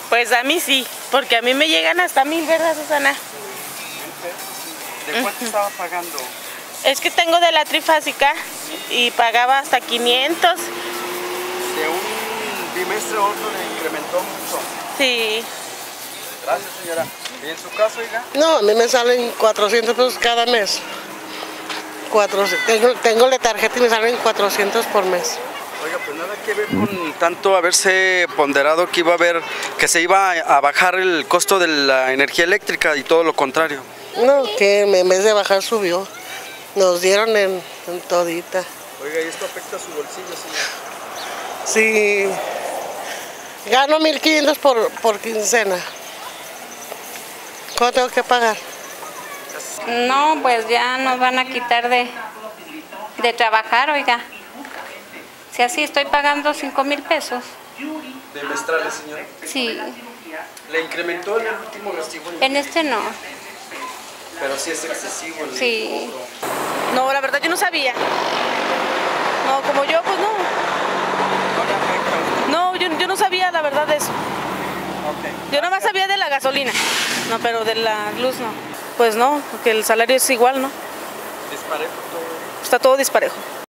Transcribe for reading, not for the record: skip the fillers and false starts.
Pues a mí sí, porque a mí me llegan hasta 1000, ¿verdad, Susana? ¿De cuánto estaba pagando? Es que tengo de la trifásica y pagaba hasta 500. De un bimestre a otro le incrementó mucho. Sí. Gracias, señora. ¿Y en su caso, oiga? No, a mí me salen 400 pesos cada mes. Tengo la tarjeta y me salen 400 por mes. Oiga, pues nada que ver con tanto haberse ponderado que iba a haber, que se iba a bajar el costo de la energía eléctrica y todo lo contrario. No, que en vez de bajar subió. Nos dieron en todita. Oiga, ¿y esto afecta a su bolsillo, señor? Sí. Gano 1500 por quincena. ¿Cuánto tengo que pagar? No, pues ya nos van a quitar de trabajar, oiga. Si así estoy pagando 5,000 pesos. ¿Bimestrales, señora? Sí, ¿Le incrementó en el último recibo? en este no. Pero sí es excesivo el Sí. cobro. No, la verdad yo no sabía. No, como yo, pues no. No, yo no sabía la verdad de eso. Ok. Yo nomás sabía de la gasolina. No, pero de la luz no. Pues no, porque el salario es igual, ¿no? Disparejo todo. Está todo disparejo.